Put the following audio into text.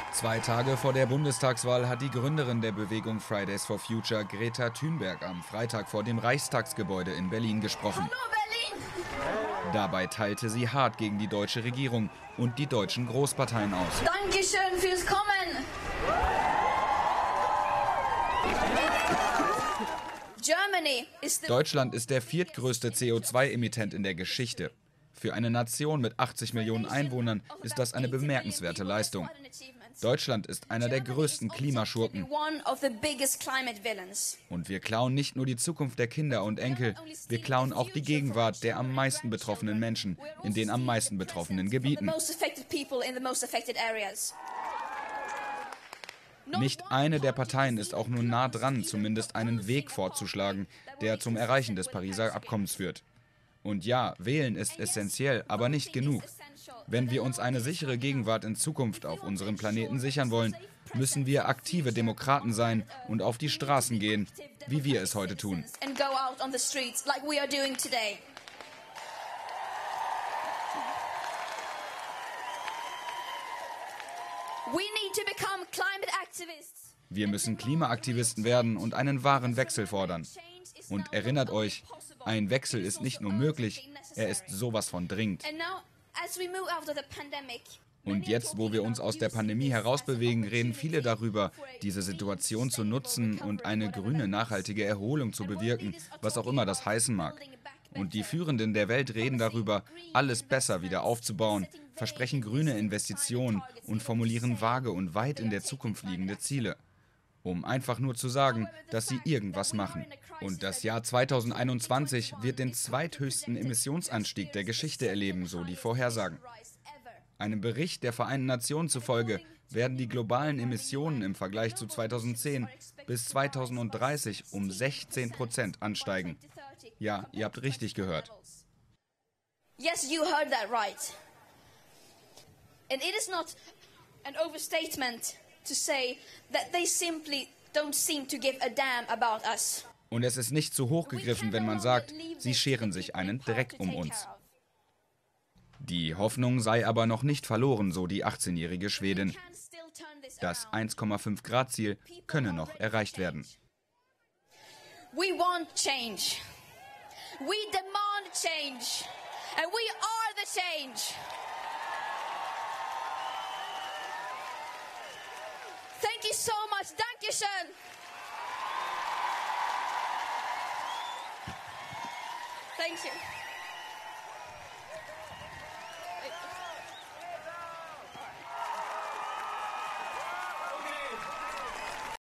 2 Tage vor der Bundestagswahl hat die Gründerin der Bewegung Fridays for Future, Greta Thunberg, am Freitag vor dem Reichstagsgebäude in Berlin gesprochen. Hallo Berlin! Dabei teilte sie hart gegen die deutsche Regierung und die deutschen Großparteien aus. Dankeschön fürs Kommen! Deutschland ist der viertgrößte CO2-Emittent in der Geschichte. Für eine Nation mit 80 Millionen Einwohnern ist das eine bemerkenswerte Leistung. Deutschland ist einer der größten Klimaschurken. Und wir klauen nicht nur die Zukunft der Kinder und Enkel, wir klauen auch die Gegenwart der am meisten betroffenen Menschen in den am meisten betroffenen Gebieten. Nicht eine der Parteien ist auch nur nah dran, zumindest einen Weg vorzuschlagen, der zum Erreichen des Pariser Abkommens führt. Und ja, wählen ist essentiell, aber nicht genug. Wenn wir uns eine sichere Gegenwart in Zukunft auf unserem Planeten sichern wollen, müssen wir aktive Demokraten sein und auf die Straßen gehen, wie wir es heute tun. Wir müssen Klimaaktivisten werden und einen wahren Wechsel fordern. Und erinnert euch, ein Wechsel ist nicht nur möglich, er ist sowas von dringend. Und jetzt, wo wir uns aus der Pandemie herausbewegen, reden viele darüber, diese Situation zu nutzen und eine grüne, nachhaltige Erholung zu bewirken, was auch immer das heißen mag. Und die Führenden der Welt reden darüber, alles besser wieder aufzubauen, versprechen grüne Investitionen und formulieren vage und weit in der Zukunft liegende Ziele, um einfach nur zu sagen, dass sie irgendwas machen. Und das Jahr 2021 wird den zweithöchsten Emissionsanstieg der Geschichte erleben, so die Vorhersagen. Einem Bericht der Vereinten Nationen zufolge werden die globalen Emissionen im Vergleich zu 2010 bis 2030 um 16% ansteigen. Ja, ihr habt richtig gehört. Yes, you heard that right. And it is not an overstatement to say that they simply don't seem to give a damn about us. Und es ist nicht zu hoch gegriffen, wenn man sagt, sie scheren sich einen Dreck um uns. Die Hoffnung sei aber noch nicht verloren, so die 18-jährige Schwedin. Das 1,5-Grad-Ziel könne noch erreicht werden. We want change. We demand change. And we are the change. Thank you so much. Dankeschön. Thank you.